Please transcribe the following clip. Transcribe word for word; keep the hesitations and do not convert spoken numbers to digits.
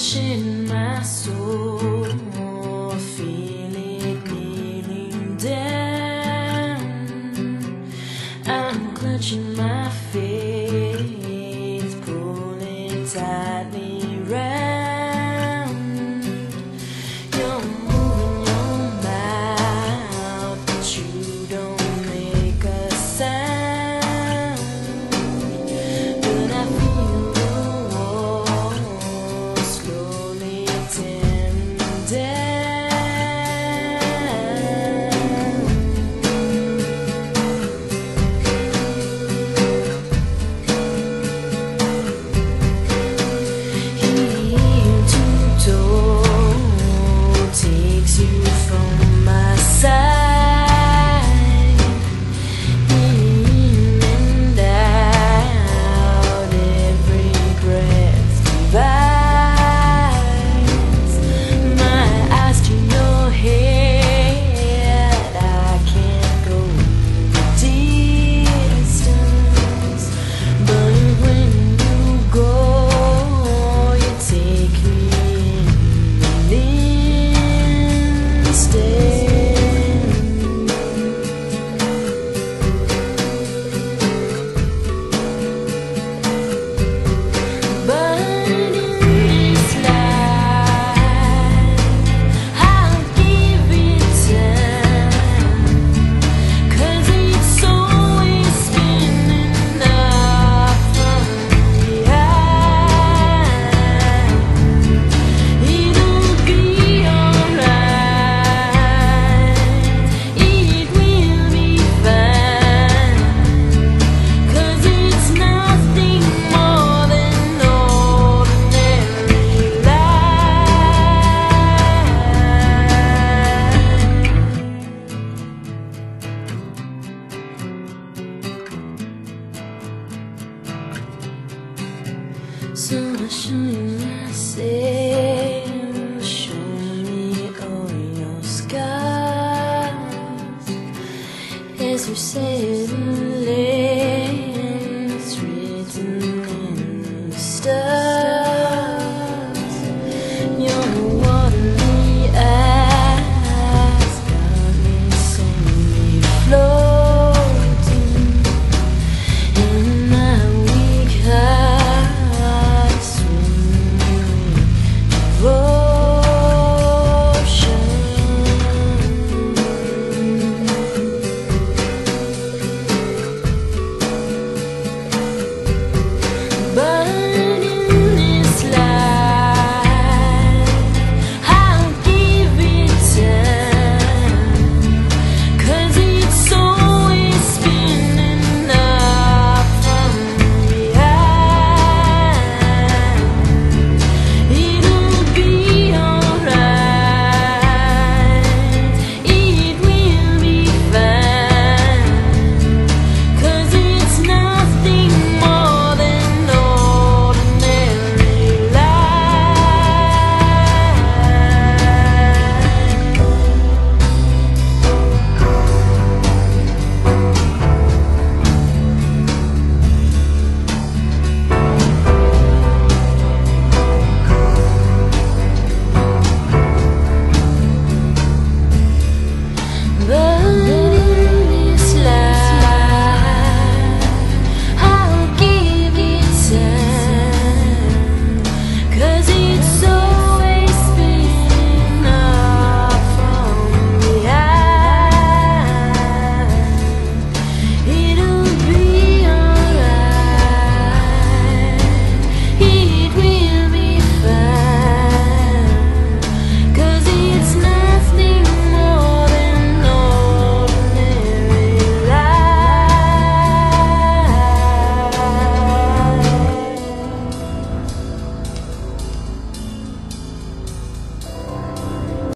crushing my soul, feel it kneeling down. I'm clutching my faith, pulling tightly round. You're moving your mouth, but you don't make a sound. But I feel the walls slowly tearing down. Takes you from my side, in and out, every breath divides my eyes to your head. I can't go the distance, but when you go, you take me in. So I'll show you myself, show me all your scars as you said.